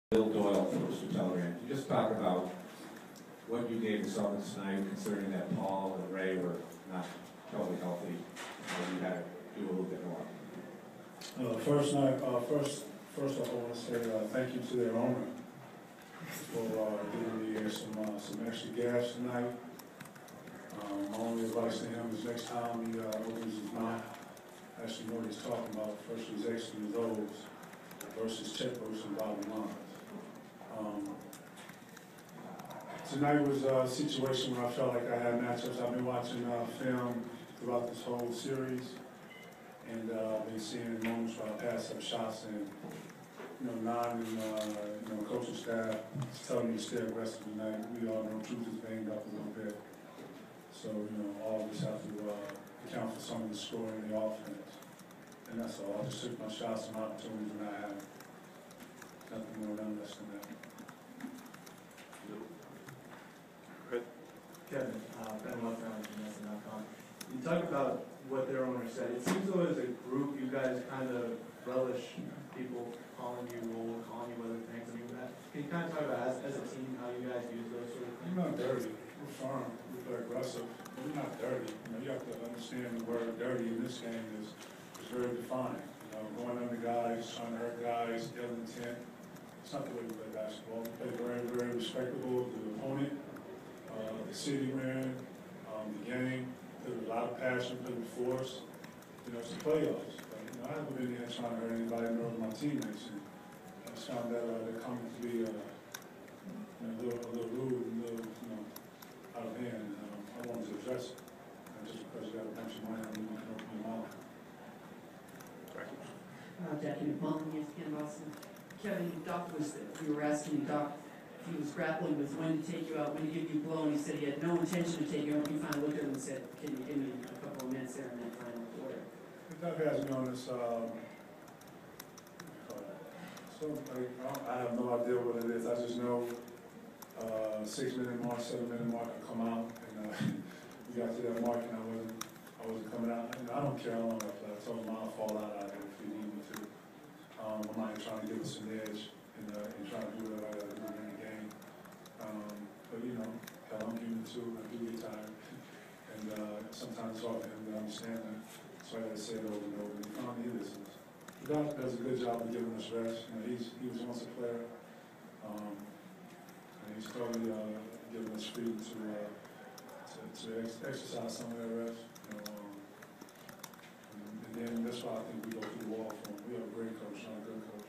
Bill Doyle from Mr. Telegram. Can you just talk about what you gave the Summons tonight, considering that Paul and Ray were not totally healthy, and you had to do a little bit more? First off, I want to say thank you to their owner for giving me some extra gas tonight. My only advice to him is next time he opens his mouth, actually know what he's talking about. First he's X's those versus checkbooks and bottom lines. Tonight was a situation where I felt like I had matchups. I've been watching film throughout this whole series, and I've been seeing moments where I pass up shots and coaching staff is telling me to stay aggressive tonight. We all know Truth is banged up a little bit. So, all of us have to account for some of the scoring in the offense. And that's all. I just took my shots and opportunities when I had nothing more, none less than that. Kevin, Ben Lefferman from SN.com. You talk about what their owner said. It seems though as a group you guys kind of relish people calling you old, calling you other things. I mean, can you kind of talk about as a team how you guys use those sort of things? We're not dirty. We're firm. We're aggressive. We're not dirty. You have to understand the word dirty in this game is very defined. Going under guys, trying to hurt guys, ill intent. It's not the way we play basketball. We play very, very respectable to the opponent, the city we're in, the game. There's a lot of passion, put the force. It's the playoffs. But, I haven't been here trying to hurt anybody nor my teammates. And I just found that they're coming to be a little rude and a little, out of hand. And I wanted to address it. Just because you got a bunch of money, I mean, you can open your mouth. Jackie McMullen, ESPN Boston. Kevin, Doc we were asking Doc if he was grappling with when to take you out, when to give you a blow, and he said he had no intention to take you out. You finally looked at him and said, can you give me a couple of minutes there in that final quarter? Doc has me on this, I have no idea what it is. I just know 6-minute mark, 7-minute mark, I come out, and we got to that mark, and I wasn't coming out. I don't care how long I play. I told him I'll fall out of it if you need me to. I'm not trying to give us an edge and trying to do whatever I got to do in the game. But hell, I'm human too. I do get tired, and sometimes it's hard for him to understand that. So I had to say it over and over. And he finally listens. The guy does a good job of giving us rest. He was once a player, and he's totally giving us freedom to exercise some of that rest. And then that's why I think we go through the wall for him. We have a great coach, not a good coach.